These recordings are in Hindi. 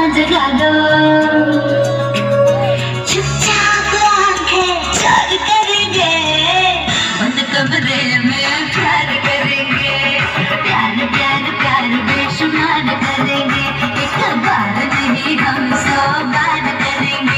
जगा दो, चुपचाप आंखें चार करेंगे, बंद कमरे में प्यार करेंगे, प्यार प्यार प्यार बेशुमार करेंगे, एक बार नहीं हम 100 बार करेंगे।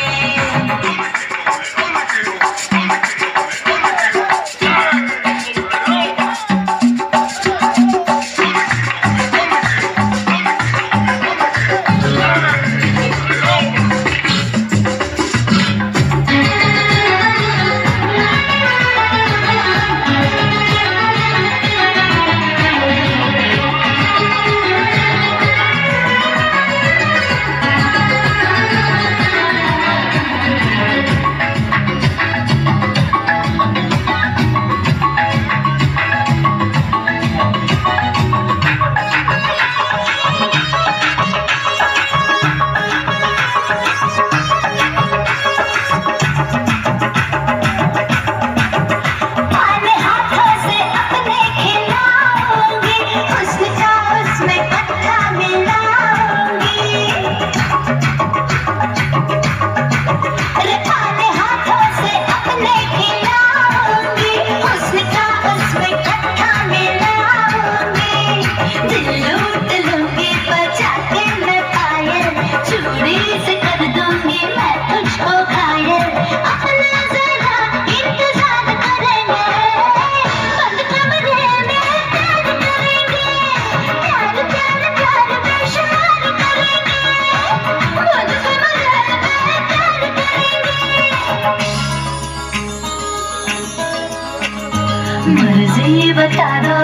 मर्जी बता दो,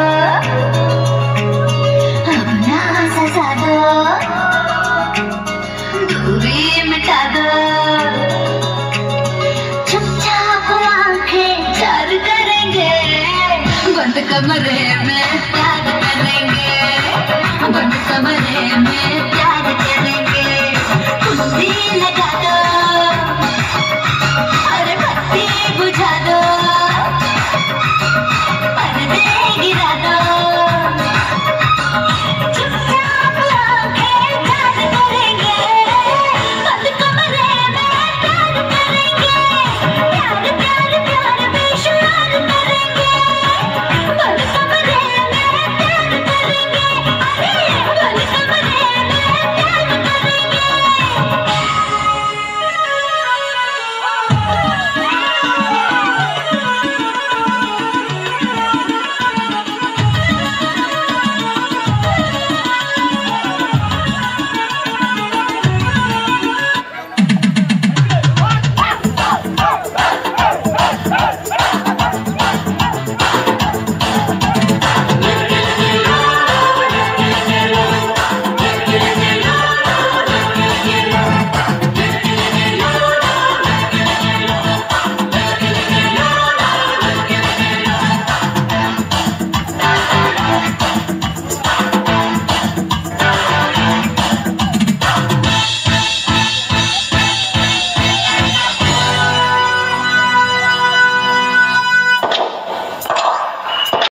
अपना सजा दो, दूरी मिटा दो, चुपचाप आंखें चार करेंगे, बंद कमरे